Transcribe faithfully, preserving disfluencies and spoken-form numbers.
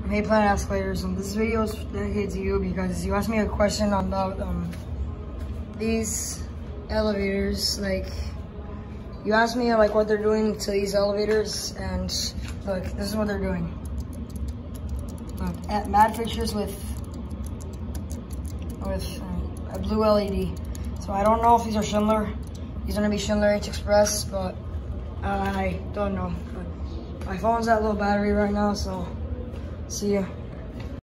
Hey Planet Escalators, and this video is dedicated to you because you asked me a question about um, these elevators. Like, you asked me like what they're doing to these elevators, and look, this is what they're doing. Look, at mad fixtures with with um, a blue L E D. So I don't know if these are Schindler. These are gonna be Schindler H Express, but I don't know. But my phone's at low battery right now, so see ya.